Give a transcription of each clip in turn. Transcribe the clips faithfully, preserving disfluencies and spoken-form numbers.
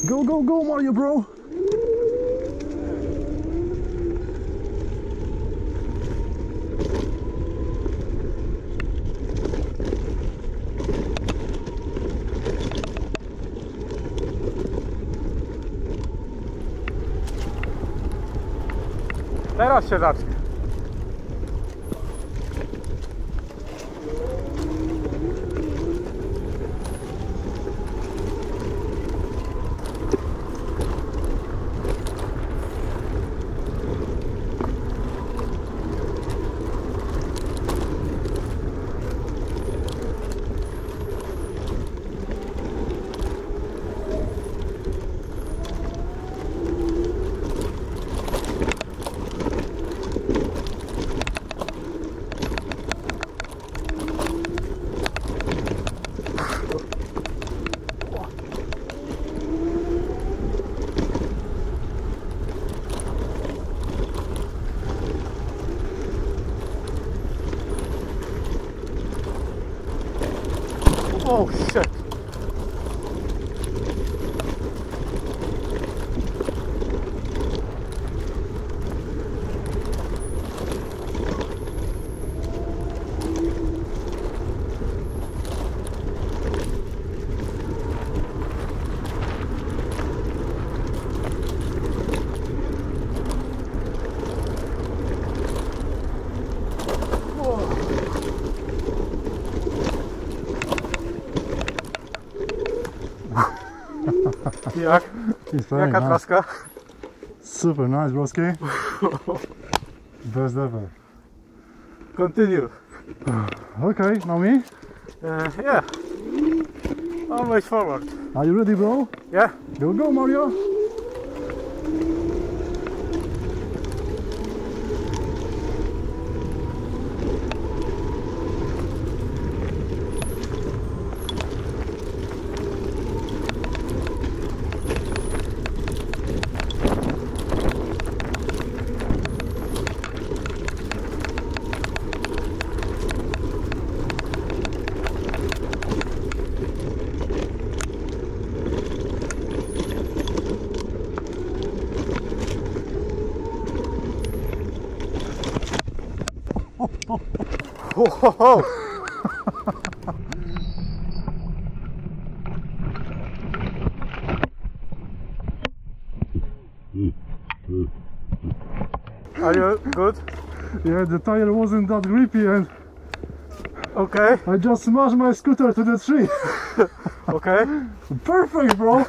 Go, go, go, Mario, bro! Teraz się zacznie. Oh shit! Jak? Jaka nice. traska? Super nice, broski. Best ever. Continue. Okay, now me? Uh, yeah. Always forward. Are you ready, bro? Yeah. Go, go, Mario! Ho, ho, ho. Are you good? Yeah, the tire wasn't that grippy and Okay. I just smashed my scooter to the tree. Okay. Perfect, bro!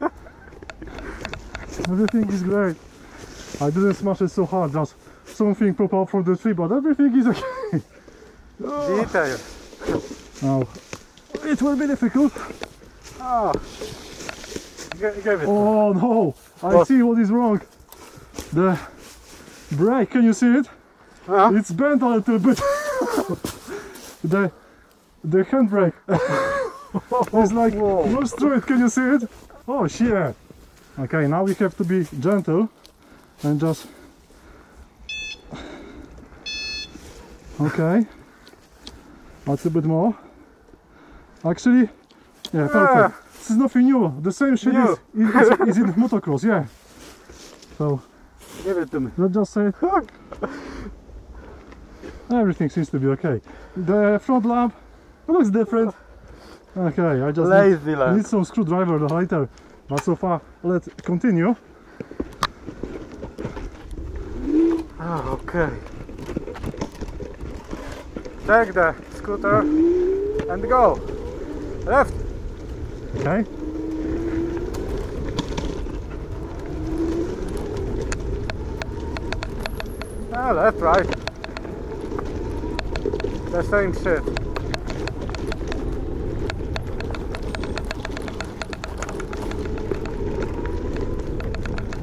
Everything is great. I didn't smash it so hard, just something pop up from the tree, but everything is okay. Detail. Now, it will be difficult. Oh. G give it. Oh no! I What? see what is wrong. The brake, can you see it? Uh-huh. It's bent a little bit. the the handbrake. It's like Whoa. loose through it, can you see it? Oh shit! Okay, now we have to be gentle and just... Okay. That's a bit more. Actually, yeah, perfect. Yeah. This is nothing new. The same shit New. is, is, is in motocross, yeah. So, Give it to me. let's just say everything seems to be okay. The front lamp looks different. Okay, I just Lazy need, lamp. need some screwdriver later. But so far, let's continue. Ah, okay. Take the scooter and go. Left. Okay. Ah, left, right. The same shit.